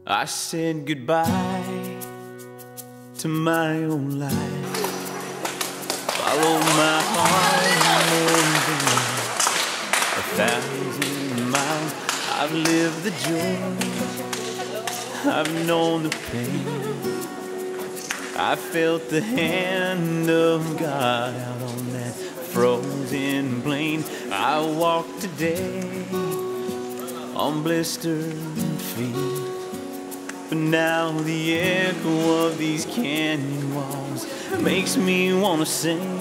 I said goodbye to my old life, followed my heart over 1,000 miles. I've lived the joy, I've known the pain, I felt the hand of God out on that frozen plain. I walked today on blistered feet, but now the echo of these canyon walls makes me wanna sing.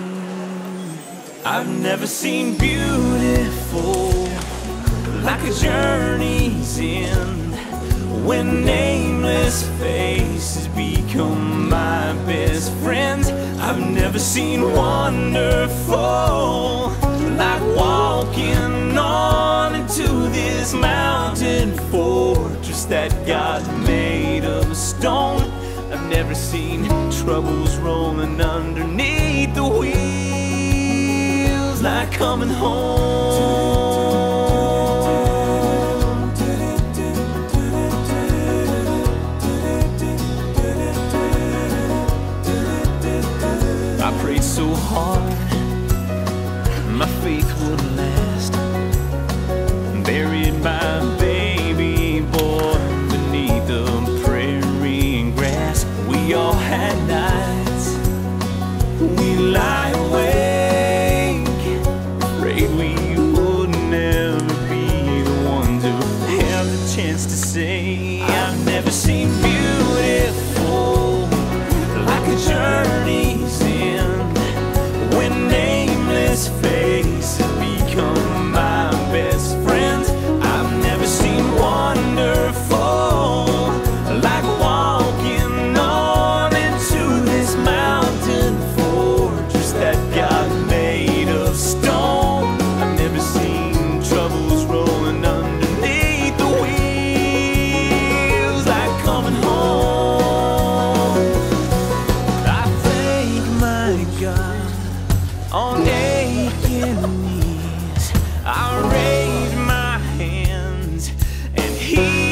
I've never seen beautiful like a journey's end, when nameless faces become my best friends. I've never seen wonderful like walking on into this mountain fortress that God made of stone. I've never seen troubles rolling underneath the wheels like coming home. I prayed so hard my faith would last, buried my baby boy beneath the prairie grass. We all had nights we lie awake, afraid we would never be the ones who have the chance to say, I've never seen beautiful like a journey's end, when nameless faces become my best friends. I've never seen wonderful like walking on into this mountain fortress that God made of stone. I've never seen troubles rolling underneath the wheels like coming home. I thank my God on aching knees. I raise my hands and He